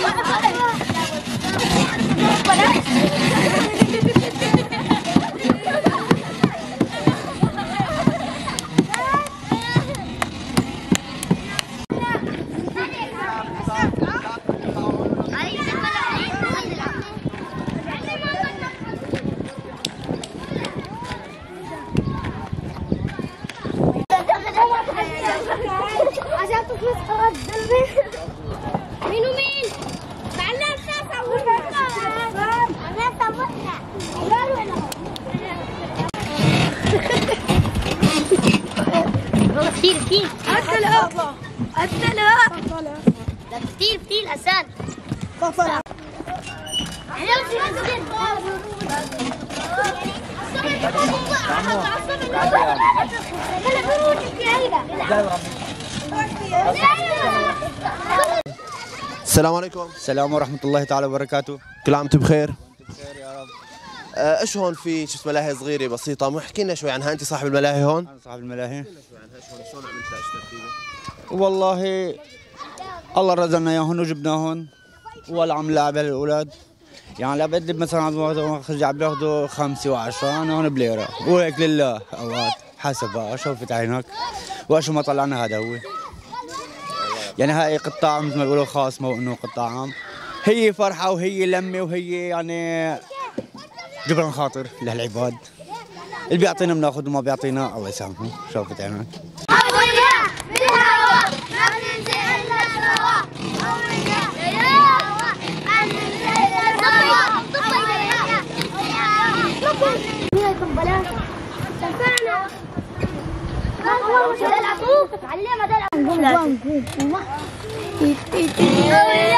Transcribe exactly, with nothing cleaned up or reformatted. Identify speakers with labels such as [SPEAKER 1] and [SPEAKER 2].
[SPEAKER 1] مين ومين؟ تعالى صورنا تعالى صورنا والله كتير كتير
[SPEAKER 2] أتلا أتلا
[SPEAKER 1] ده كتير كتير حسان
[SPEAKER 2] طفل
[SPEAKER 3] السلام عليكم.
[SPEAKER 4] السلام ورحمة الله تعالى وبركاته.
[SPEAKER 3] كل عام وانتم بخير.
[SPEAKER 4] بخير يا رب.
[SPEAKER 3] ايش هون في شو اسمه ملاهي صغيرة بسيطة، احكي لنا شوي عنها، أنت صاحب الملاهي هون؟
[SPEAKER 4] أنا صاحب الملاهي.
[SPEAKER 3] شلون عملتها ايش ترتيبها؟
[SPEAKER 4] والله الله رزقنا اياهم وجبناهم ولا عم لعب للأولاد. يعني لعبت مثلا عم عم بياخذوا خمسة وعشرة، أنا هون بليرة وهيك لله أوقات حسب بقى شوفت عينك وشو ما طلعنا هذا هو. يعني هاي قطاع مثل ما بيقولوا خاص، مو انه قطاع عام. هي فرحه وهي لمه وهي يعني جبران خاطر لهالعباد. اللي بيعطينا بناخذ وما بيعطينا الله يسامحه. شوفت عينك.
[SPEAKER 1] تعلم